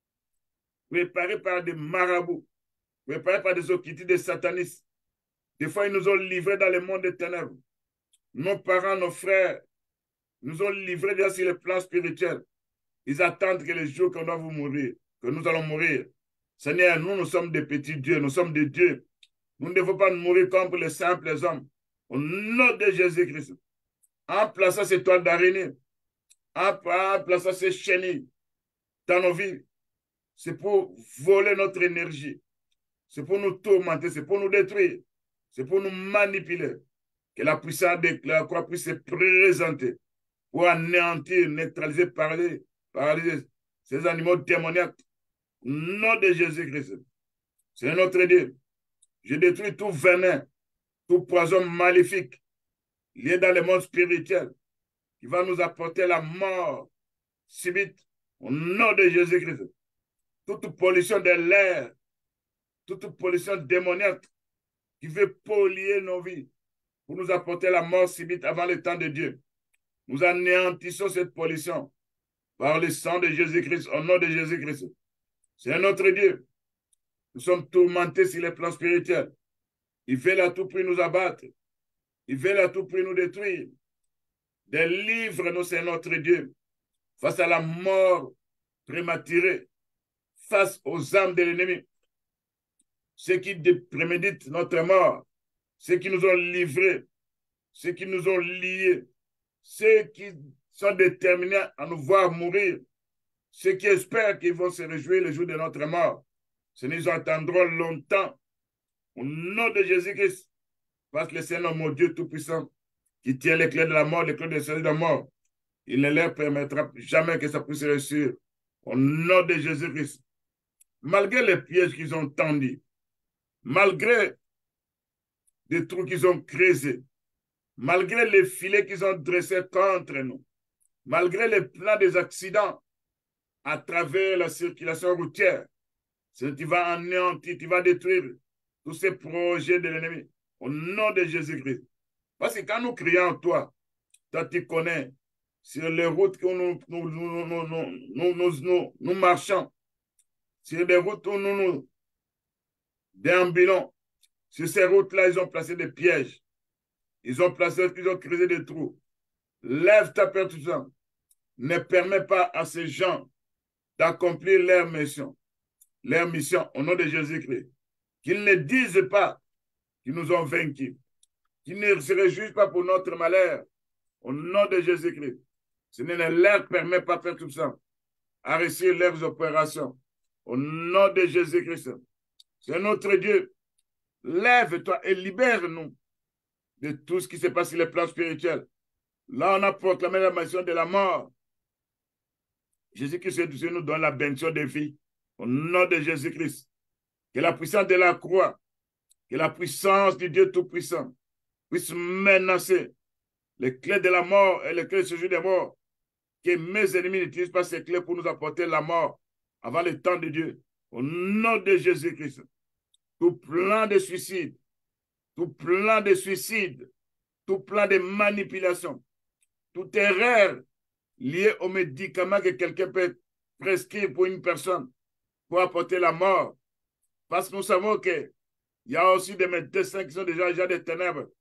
Speaker 1: préparé par des marabouts, préparé par des occultistes, des satanistes. Des fois, ils nous ont livrés dans le monde des ténèbres. Nos parents, nos frères, nous ont livrés déjà sur le plan spirituel. Ils attendent que le jour qu'on doit vous mourir, que nous allons mourir. Seigneur, nous sommes des petits dieux, nous sommes des dieux. Nous ne devons pas mourir comme pour les simples hommes. Au nom de Jésus-Christ, en plaçant ces toiles d'araignée, en plaçant ces chenilles dans nos vies, c'est pour voler notre énergie. C'est pour nous tourmenter, c'est pour nous détruire, c'est pour nous manipuler. Que la puissance de la croix puisse se présenter pour anéantir, neutraliser, paralyser ces animaux démoniaques. Au nom de Jésus-Christ, c'est notre Dieu. Je détruis tout venin, tout poison maléfique lié dans le monde spirituel qui va nous apporter la mort subite au nom de Jésus-Christ. Toute pollution de l'air, toute pollution démoniaque qui veut polluer nos vies pour nous apporter la mort subite avant le temps de Dieu. Nous anéantissons cette pollution par le sang de Jésus-Christ, au nom de Jésus-Christ. C'est notre Dieu. Nous sommes tourmentés sur les plans spirituels. Il veut à tout prix nous abattre. Il veut à tout prix nous détruire. Délivre-nous, c'est notre Dieu, face à la mort prématurée, face aux âmes de l'ennemi. Ceux qui préméditent notre mort, ceux qui nous ont livrés, ceux qui nous ont liés, ceux qui sont déterminés à nous voir mourir, ceux qui espèrent qu'ils vont se réjouir le jour de notre mort. Ce nous attendront longtemps. Au nom de Jésus-Christ, parce que le Seigneur, mon Dieu Tout-Puissant, qui tient les clés de la mort, les clés de celui de la mort, il ne leur permettra jamais que ça puisse réussir. Au nom de Jésus-Christ. Malgré les pièges qu'ils ont tendus, malgré les trous qu'ils ont creusés, malgré les filets qu'ils ont dressés contre nous, malgré les plans des accidents à travers la circulation routière, tu vas anéantir, tu vas détruire tous ces projets de l'ennemi au nom de Jésus-Christ. Parce que quand nous crions en toi, toi tu connais sur les routes que nous marchons, sur les routes où nous déambulons, sur ces routes-là, ils ont placé des pièges. Ils ont creusé des trous. Lève ta perturbation. Ne permets pas à ces gens d'accomplir leur mission au nom de Jésus-Christ. Qu'ils ne disent pas qu'ils nous ont vaincus. Qu'ils ne se réjouissent pas pour notre malheur au nom de Jésus-Christ. Ce ne leur permet pas de faire tout ça, à réussir leurs opérations au nom de Jésus-Christ. C'est notre Dieu. Lève-toi et libère-nous de tout ce qui se passe sur le plan spirituel. Là, on a proclamé la malédiction de la mort. Jésus-Christ nous donne la bénédiction de vie au nom de Jésus-Christ. Que la puissance de la croix, que la puissance du Dieu Tout-Puissant puisse menacer les clés de la mort et les clés de ce jour des morts. Que mes ennemis n'utilisent pas ces clés pour nous apporter la mort avant le temps de Dieu. Au nom de Jésus-Christ. Tout plan de suicide, tout plan de suicide, tout plan de manipulation, toute erreur liée aux médicaments que quelqu'un peut prescrire pour une personne pour apporter la mort. Parce que nous savons qu'il y a aussi des médecins qui sont déjà des ténèbres.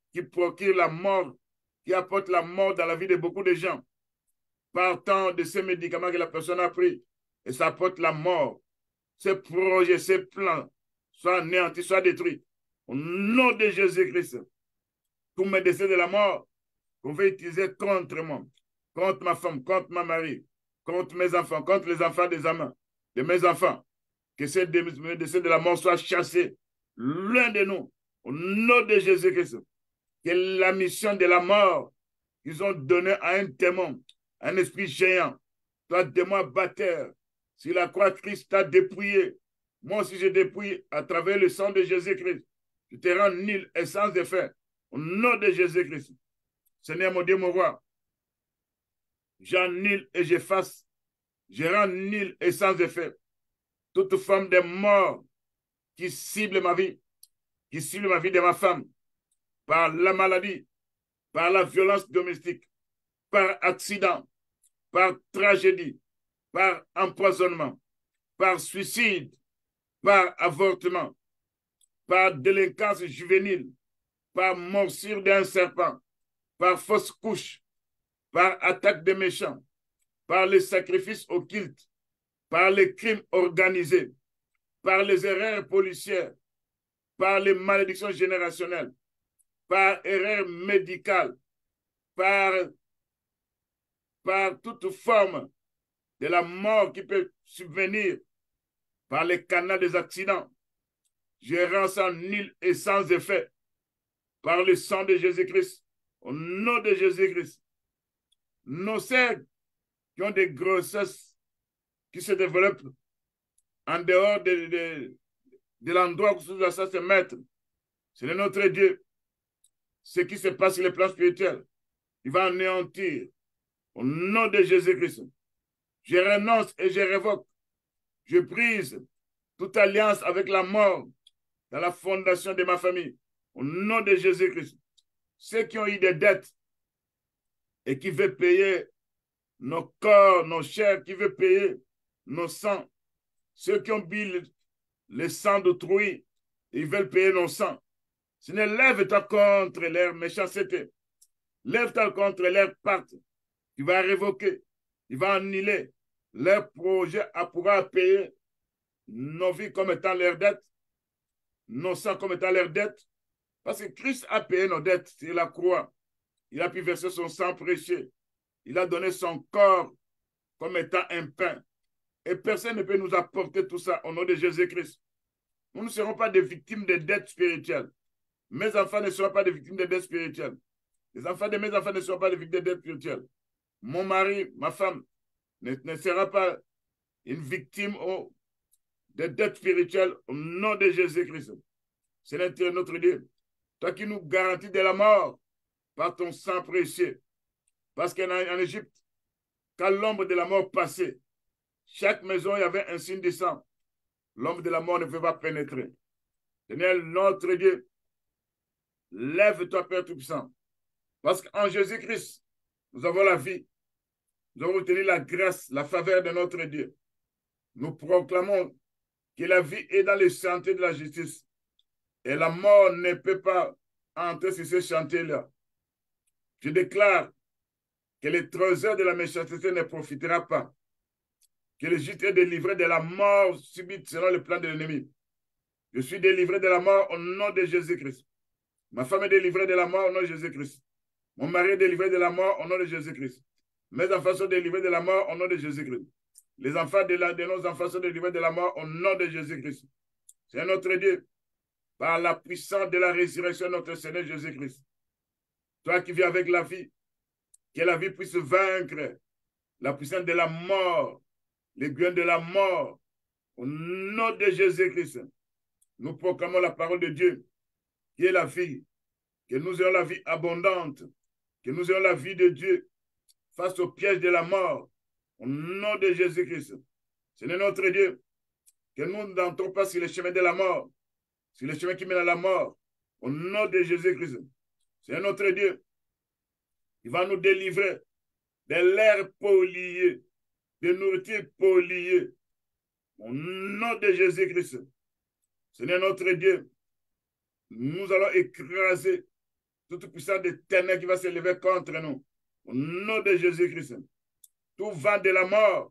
Speaker 1: qui procure la mort, qui apporte la mort dans la vie de beaucoup de gens. Partant de ces médicaments que la personne a pris, et ça apporte la mort. Ces projets, ces plans, soient anéantis, soient détruits. Au nom de Jésus-Christ, tous mes décès de la mort, qu'on veut utiliser contre moi, contre ma femme, contre ma mari, contre mes enfants, contre les enfants des amants, de mes enfants, que ces décès de la mort soient chassés loin de nous, au nom de Jésus-Christ. Que la mission de la mort qu'ils ont donnée à un démon, un esprit géant, toi, démon abatteur, si la croix de Christ t'a dépouillé, moi aussi je dépouille à travers le sang de Jésus-Christ. Je te rends nul et sans effet, au nom de Jésus-Christ. Seigneur mon Dieu, mon roi, j'annule et j'efface, je rends nul et sans effet toute forme de mort qui cible ma vie, qui cible ma vie de ma femme, par la maladie, par la violence domestique, par accident, par tragédie, par empoisonnement, par suicide, par avortement, par délinquance juvénile, par morsure d'un serpent, par fausse couche, par attaque des méchants, par les sacrifices occultes, par les crimes organisés, par les erreurs policières, par les malédictions générationnelles, par erreur médicale, par toute forme de la mort qui peut subvenir par les canaux des accidents. Je rends ça nul et sans effet par le sang de Jésus-Christ, au nom de Jésus-Christ. Nos sœurs qui ont des grossesses qui se développent en dehors de l'endroit où ça se mettre, c'est notre Dieu. Ce qui se passe sur le plan spirituel, il va anéantir au nom de Jésus-Christ. Je renonce et je révoque. Je brise toute alliance avec la mort dans la fondation de ma famille. Au nom de Jésus-Christ. Ceux qui ont eu des dettes et qui veulent payer nos corps, nos chairs, qui veulent payer nos sangs. Ceux qui ont bu le sang d'autrui, ils veulent payer nos sangs. Seigneur, lève-toi contre leur méchanceté. Lève-toi contre leur pacte. Tu vas révoquer, tu vas annuler leur projet à pouvoir payer nos vies comme étant leurs dettes, nos sangs comme étant leurs dettes. Parce que Christ a payé nos dettes sur la croix. Il a pu verser son sang précieux. Il a donné son corps comme étant un pain. Et personne ne peut nous apporter tout ça au nom de Jésus-Christ. Nous ne serons pas des victimes de dettes spirituelles. Mes enfants ne seront pas des victimes de dettes spirituelles. Les enfants de mes enfants ne seront pas des victimes de dettes spirituelles. Mon mari, ma femme ne sera pas une victime de dettes spirituelles au nom de Jésus-Christ. Seigneur notre Dieu, toi qui nous garantis de la mort par ton sang précieux. Parce qu'en Égypte, quand l'ombre de la mort passait, chaque maison, il y avait un signe de sang. L'ombre de la mort ne pouvait pas pénétrer. Seigneur notre Dieu, lève-toi, Père Tout-Puissant. Parce qu'en Jésus-Christ, nous avons la vie. Nous avons obtenu la grâce, la faveur de notre Dieu. Nous proclamons que la vie est dans le chantier de la justice. Et la mort ne peut pas entrer sur ce chantier-là. Je déclare que le trésor de la méchanceté ne profitera pas. Que le juste est délivré de la mort subite selon le plan de l'ennemi. Je suis délivré de la mort au nom de Jésus-Christ. Ma femme est délivrée de la mort au nom de Jésus-Christ. Mon mari est délivré de la mort au nom de Jésus-Christ. Mes enfants sont délivrés de la mort au nom de Jésus-Christ. Les enfants de nos enfants sont délivrés de la mort au nom de Jésus-Christ. C'est notre Dieu. Par la puissance de la résurrection de notre Seigneur Jésus-Christ. Toi qui vis avec la vie, que la vie puisse vaincre la puissance de la mort, l'aiguillon de la mort. Au nom de Jésus-Christ, nous proclamons la parole de Dieu, qui est la vie, que nous ayons la vie abondante, que nous ayons la vie de Dieu face au piège de la mort. Au nom de Jésus-Christ. Seigneur notre Dieu, que nous n'entrons pas sur le chemin de la mort, sur le chemin qui mène à la mort. Au nom de Jésus-Christ. Seigneur notre Dieu, il va nous délivrer de l'air pollué, de nourriture polluée. Au nom de Jésus-Christ. Seigneur notre Dieu, nous allons écraser toute puissance de ténèbres qui va se lever contre nous. Au nom de Jésus-Christ. Tout vent de la mort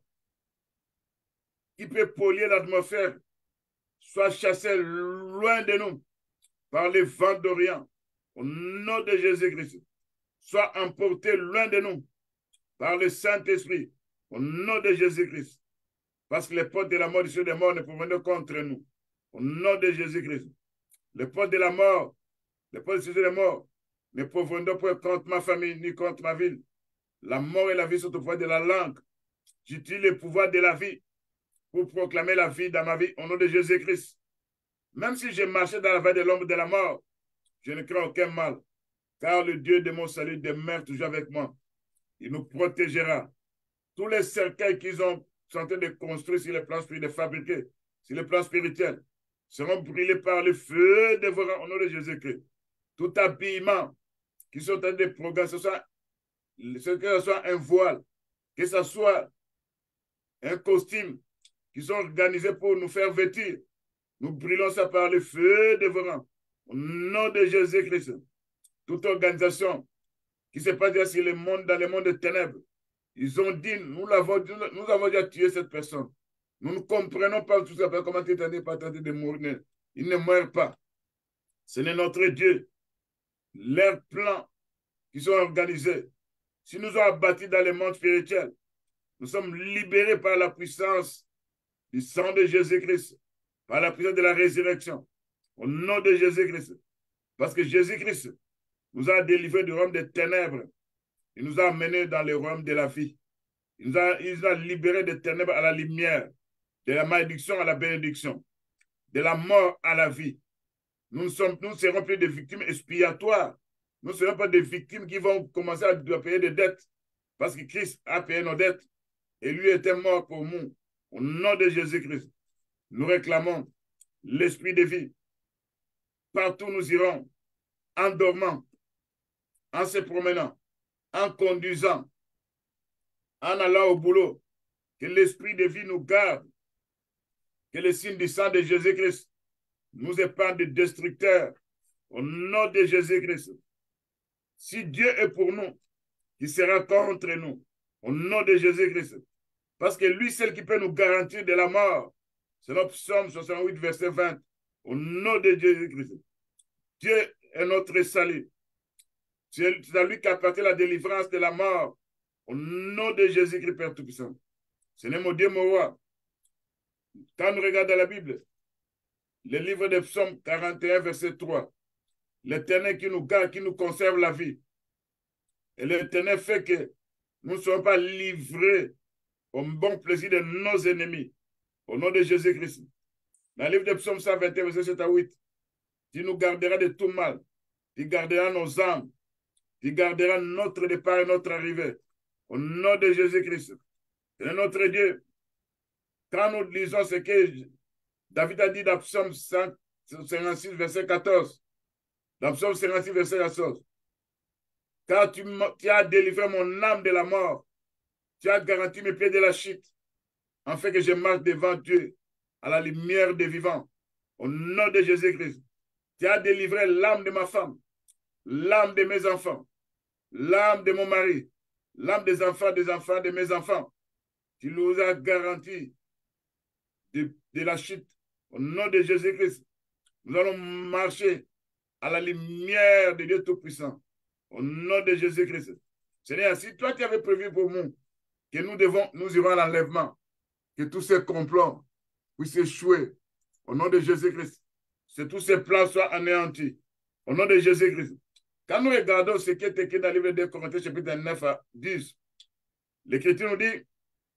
Speaker 1: qui peut polluer l'atmosphère soit chassé loin de nous par les vents d'Orient. Au nom de Jésus-Christ. Soit emporté loin de nous par le Saint-Esprit. Au nom de Jésus-Christ. Parce que les portes de la mort du Seigneur des morts ne proviennent contre nous. Au nom de Jésus-Christ. Les portes de la mort, les portes du Seigneur des morts ne proviennent pas contre ma famille ni contre ma ville. La mort et la vie sont au pouvoir de la langue. J'utilise le pouvoir de la vie pour proclamer la vie dans ma vie au nom de Jésus-Christ. Même si j'ai marché dans la vallée de l'ombre de la mort, je ne crains aucun mal, car le Dieu de mon salut demeure toujours avec moi. Il nous protégera. Tous les cercueils qu'ils ont sont en train de construire sur les plans spirituels, de fabriquer sur les plans spirituels, seront brûlés par le feu dévorant au nom de Jésus-Christ. Tout habillement qui sont en train de programmer, que ce soit un voile, que ce soit un costume, qui sont organisés pour nous faire vêtir. Nous brûlons ça par le feu dévorant. Au nom de Jésus-Christ. Toute organisation qui se passe dans le monde des ténèbres, ils ont dit, nous avons déjà tué cette personne. Nous ne comprenons pas tout ça, comment tu es pas tenté de mourir. Il ne meurt pas. Ce n'est notre Dieu. Leurs plans qui sont organisés, si nous ont abattus dans le monde spirituel, nous sommes libérés par la puissance du sang de Jésus-Christ, par la puissance de la résurrection, au nom de Jésus-Christ. Parce que Jésus-Christ nous a délivrés du royaume des ténèbres. Il nous a amenés dans le royaume de la vie. Il nous a libérés des ténèbres à la lumière, de la malédiction à la bénédiction, de la mort à la vie. Nous ne serons plus des victimes expiatoires. Nous ne serons pas des victimes qui vont commencer à payer des dettes parce que Christ a payé nos dettes et lui était mort pour nous. Au nom de Jésus-Christ, nous réclamons l'esprit de vie. Partout nous irons, en dormant, en se promenant, en conduisant, en allant au boulot. Que l'esprit de vie nous garde. Que le signe du sang de Jésus-Christ nous épargne des destructeurs. Au nom de Jésus-Christ. Si Dieu est pour nous, qui sera contre nous. Au nom de Jésus-Christ. Parce que lui, seul qui peut nous garantir de la mort. C'est notre Psaume 68, verset 20. Au nom de Jésus-Christ. Dieu est notre salut. C'est à lui qu'appartient la délivrance de la mort. Au nom de Jésus-Christ, Père Tout-Puissant. Seigneur mon Dieu, mon roi. Quand nous regardons la Bible, le livre de Psaume 41, verset 3, l'Éternel qui nous garde, qui nous conserve la vie. Et l'Éternel fait que nous ne soyons pas livrés au bon plaisir de nos ennemis. Au nom de Jésus-Christ. Dans le livre de Psaume 121, verset 7 à 8, tu nous garderas de tout mal. Tu garderas nos âmes. Tu garderas notre départ et notre arrivée. Au nom de Jésus-Christ. C'est notre Dieu. Quand nous lisons ce que David a dit dans Psaume 56, verset 14. Dans Psaume 56, verset 14. Car tu as délivré mon âme de la mort. Tu as garanti mes pieds de la chute. En fait que je marche devant Dieu à la lumière des vivants. Au nom de Jésus-Christ. Tu as délivré l'âme de ma femme, l'âme de mes enfants, l'âme de mon mari, l'âme des enfants de mes enfants. Tu nous as garanti de la chute. Au nom de Jésus-Christ, nous allons marcher à la lumière de Dieu Tout-Puissant. Au nom de Jésus-Christ. Seigneur, si toi tu avais prévu pour nous que nous irons à l'enlèvement, que tous ces complots puissent échouer. Au nom de Jésus-Christ. Que tous ces plans soient anéantis. Au nom de Jésus-Christ. Quand nous regardons ce qui est écrit dans le livre de Corinthiens, chapitre 9 à 10, l'Écriture nous dit,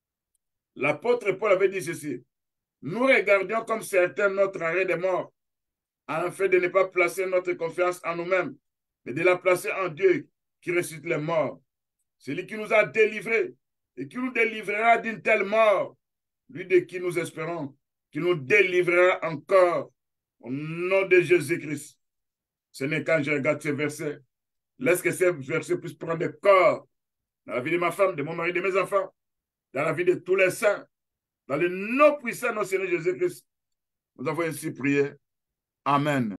Speaker 1: l'apôtre Paul avait dit ceci, nous regardions comme certains notre arrêt de mort, afin de ne pas placer notre confiance en nous-mêmes, mais de la placer en Dieu qui ressuscite les morts. Celui qui nous a délivrés et qui nous délivrera d'une telle mort, lui de qui nous espérons, qui nous délivrera encore au nom de Jésus-Christ. Ce n'est quand je regarde ces versets, laisse que ces versets puissent prendre corps dans la vie de ma femme, de mon mari, de mes enfants, dans la vie de tous les saints, dans le nom puissant de notre Seigneur Jésus-Christ. Nous avons ainsi prié. Amen.